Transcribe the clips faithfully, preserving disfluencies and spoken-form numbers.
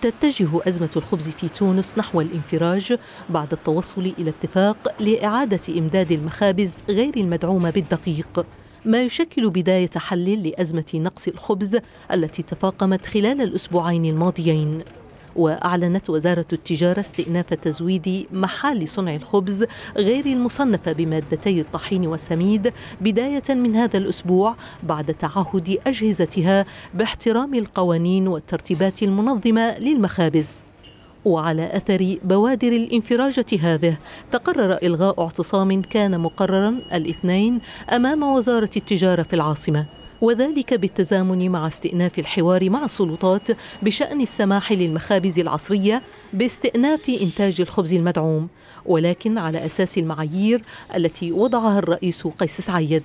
تتجه أزمة الخبز في تونس نحو الانفراج بعد التوصل إلى اتفاق لإعادة إمداد المخابز غير المدعومة بالدقيق، ما يشكل بداية حل لأزمة نقص الخبز التي تفاقمت خلال الأسبوعين الماضيين. وأعلنت وزارة التجارة استئناف تزويد محال صنع الخبز غير المصنفة بمادتي الطحين والسميد بداية من هذا الأسبوع بعد تعهد أجهزتها باحترام القوانين والترتيبات المنظمة للمخابز. وعلى أثر بوادر الانفراجة هذه تقرر إلغاء اعتصام كان مقررا الاثنين أمام وزارة التجارة في العاصمة، وذلك بالتزامن مع استئناف الحوار مع السلطات بشأن السماح للمخابز العصرية باستئناف إنتاج الخبز المدعوم، ولكن على أساس المعايير التي وضعها الرئيس قيس سعيد.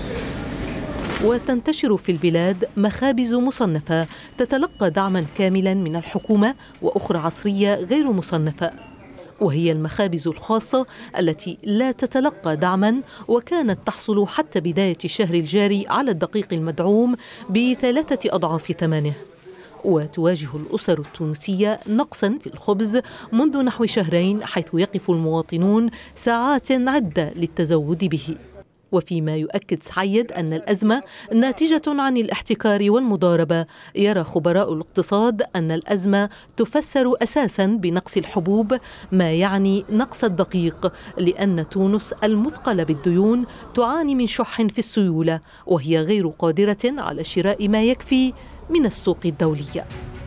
وتنتشر في البلاد مخابز مصنفة تتلقى دعما كاملا من الحكومة وأخرى عصرية غير مصنفة، وهي المخابز الخاصة التي لا تتلقى دعما وكانت تحصل حتى بداية الشهر الجاري على الدقيق المدعوم بثلاثة أضعاف ثمنه. وتواجه الأسر التونسية نقصا في الخبز منذ نحو شهرين، حيث يقف المواطنون ساعات عدة للتزود به. وفيما يؤكد سعيد أن الأزمة ناتجة عن الاحتكار والمضاربة، يرى خبراء الاقتصاد أن الأزمة تفسر أساساً بنقص الحبوب، ما يعني نقص الدقيق، لأن تونس المثقلة بالديون تعاني من شح في السيولة، وهي غير قادرة على شراء ما يكفي من السوق الدولية.